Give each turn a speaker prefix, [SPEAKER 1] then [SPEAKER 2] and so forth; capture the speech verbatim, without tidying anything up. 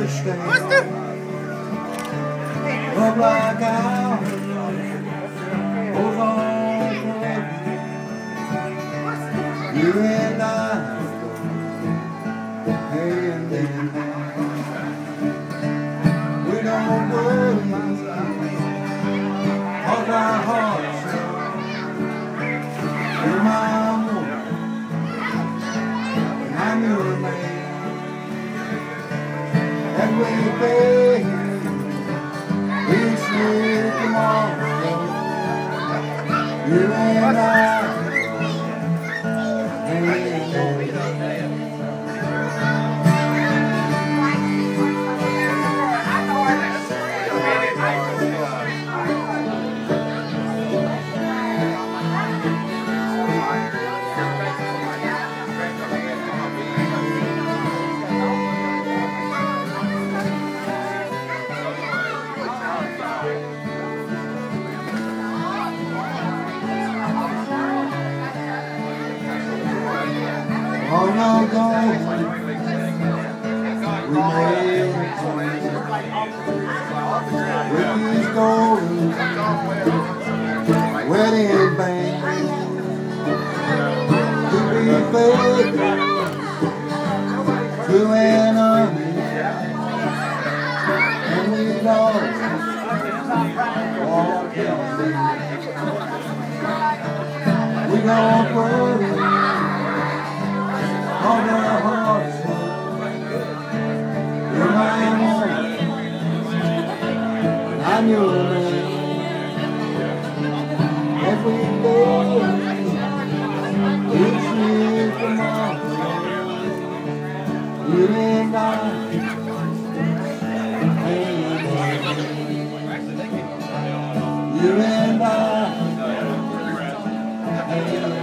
[SPEAKER 1] understand. Love like ours goes on forever. You and I, hand in hand. We don't worry, cause our hearts know you're my woman, and I'm your man. And we pay each year tomorrow. You and I, hand in hand. Oh no, no, we made it with these golden wedding bands to be faithful to an army, and we lost all guilty. We don't worry. All our hearts, you're my woman, I'm your man. Every day, each year tomorrow, you and I, you and I,